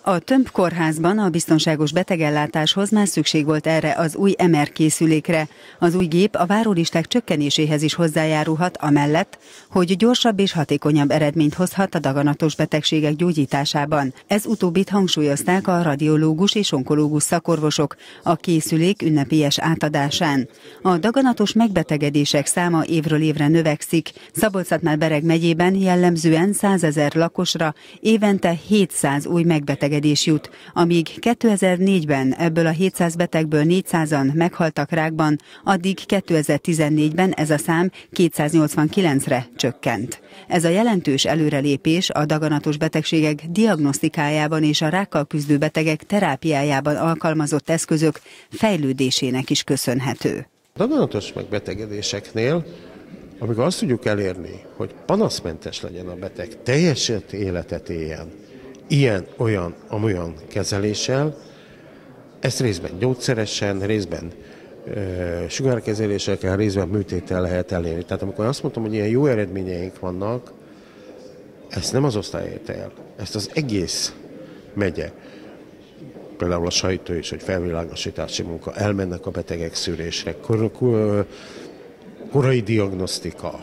A tömbkórházban a biztonságos betegellátáshoz már szükség volt erre az új MR készülékre. Az új gép a várólisták csökkenéséhez is hozzájárulhat, amellett, hogy gyorsabb és hatékonyabb eredményt hozhat a daganatos betegségek gyógyításában. Ez utóbbit hangsúlyozták a radiológus és onkológus szakorvosok a készülék ünnepélyes átadásán. A daganatos megbetegedések száma évről évre növekszik. Szabolcs-Szatmár-Bereg megyében jellemzően 100 000 lakosra évente 700 új megbetegedés jut, amíg 2004-ben ebből a 700 betegből 400-an meghaltak rákban, addig 2014-ben ez a szám 289-re csökkent. Ez a jelentős előrelépés a daganatos betegségek diagnosztikájában és a rákkal küzdő betegek terápiájában alkalmazott eszközök fejlődésének is köszönhető. Daganatos megbetegedéseknél, amikor azt tudjuk elérni, hogy panaszmentes legyen a beteg, teljes életet éljen, ilyen, olyan, amolyan kezeléssel, ezt részben gyógyszeresen, részben sugárkezelésekkel, részben műtéttel lehet elérni. Tehát amikor azt mondtam, hogy ilyen jó eredményeink vannak, ezt nem az osztály érte el, ezt az egész megye. Például a sajtó is, hogy felvilágosítási munka, elmennek a betegek szűrésre, korai diagnosztika,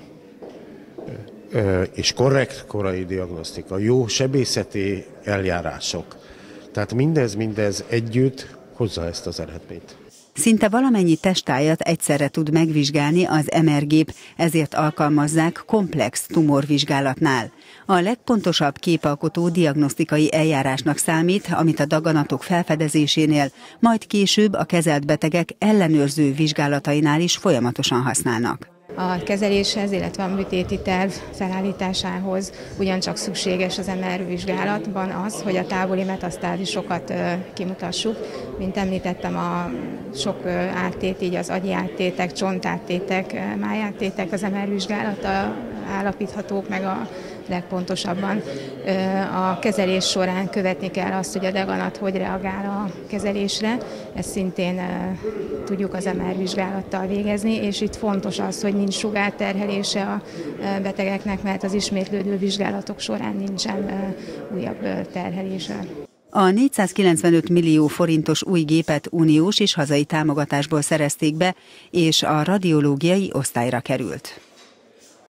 és korrekt korai diagnosztika, jó sebészeti eljárások. Tehát mindez együtt hozza ezt az eredményt. Szinte valamennyi testájat egyszerre tud megvizsgálni az MR gép, ezért alkalmazzák komplex tumorvizsgálatnál. A legpontosabb képalkotó diagnosztikai eljárásnak számít, amit a daganatok felfedezésénél, majd később a kezelt betegek ellenőrző vizsgálatainál is folyamatosan használnak. A kezeléshez, illetve a műtéti terv felállításához ugyancsak szükséges az MR vizsgálatban az, hogy a távoli metasztázisokat kimutassuk. Mint említettem, a sok áttét, így az agyi áttétek, csontáttétek, májáttétek az MR vizsgálata állapíthatók meg a legpontosabban. A kezelés során követni kell azt, hogy a daganat hogy reagál a kezelésre. Ezt szintén tudjuk az MR vizsgálattal végezni, és itt fontos az, hogy nincs sugárterhelése a betegeknek, mert az ismétlődő vizsgálatok során nincsen újabb terhelése. A 495 millió forintos új gépet uniós és hazai támogatásból szerezték be, és a radiológiai osztályra került.